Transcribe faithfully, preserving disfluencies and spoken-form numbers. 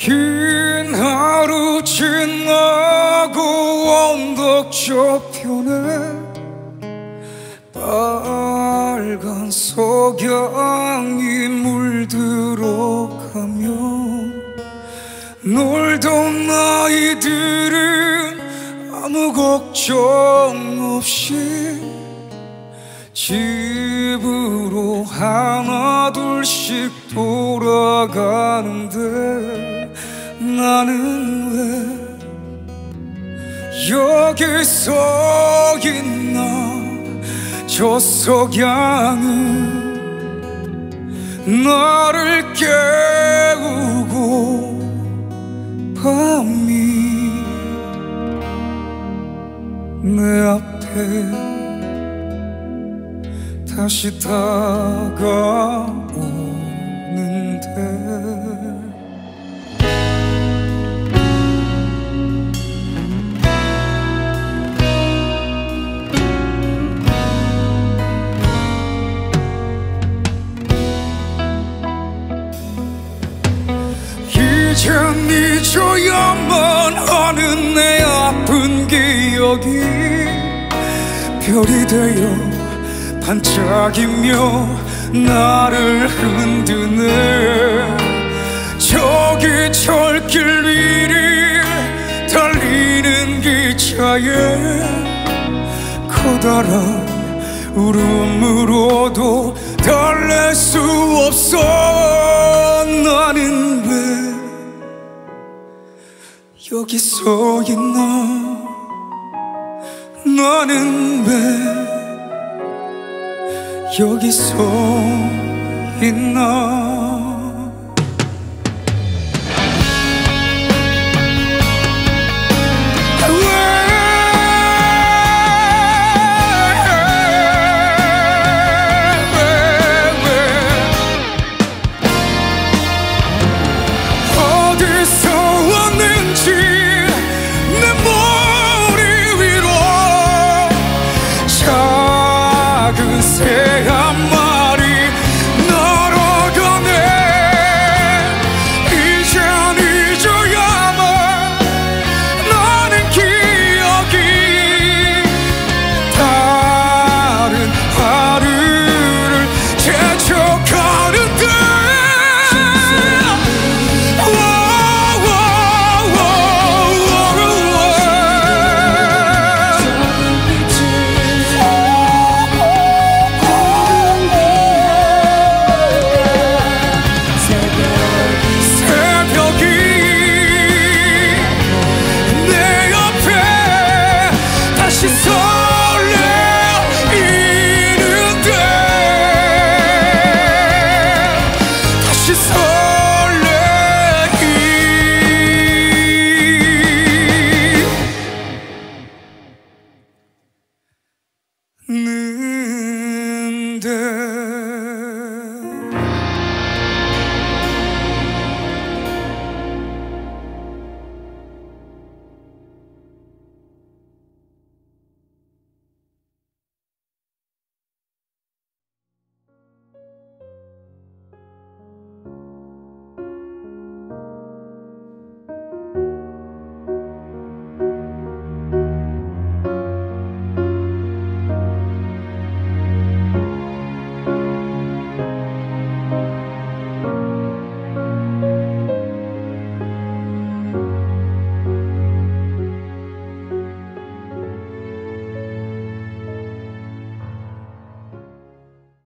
긴 하루 지나고 언덕 저편에 빨간 석양이 물들어가며 놀던 아이들은 아무 걱정 없이 집으로 하나 둘씩 돌아가는데 나는 왜 여기서 있나. 저 석양은 나를 깨우고 밤이 내 앞에 다시 다가오는데 이젠 잊어야만 하는 내 아픈 기억이 별이 되어 반짝이며 나를 흔드네. 저기 철길 위를 달리는 기차에 커다란 울음으로도 달랠 수 없어. 나는 왜 여기 서 있나. 나는 왜 여기 서 있나.